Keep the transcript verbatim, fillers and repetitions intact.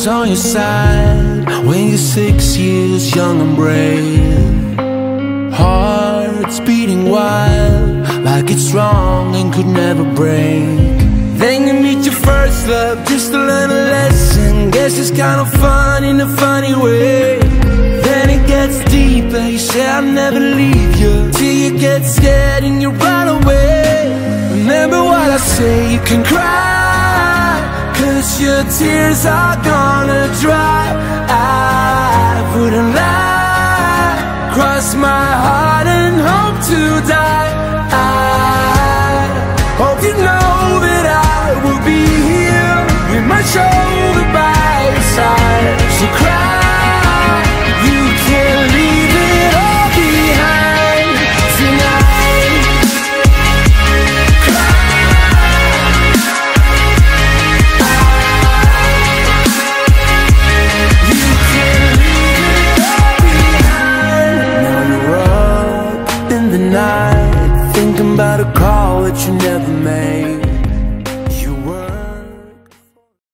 always on your side when you're six years young and brave. Hearts beating wild like it's wrong and could never break. Then you meet your first love just to learn a lesson. Guess it's kind of fun in a funny way. Then it gets deeper, you say I'll never leave you, till you get scared and you run away. Remember what I say, you can cry, cause your tears are gonna dry. I wouldn't lie, cross my heart and hope to die. I hope you know that I will be here with my shoulder by your side. So cry, you can leave it all behind tonight. Cry, you can leave it all behind. Now you're up in the night, thinking about a call that you never made.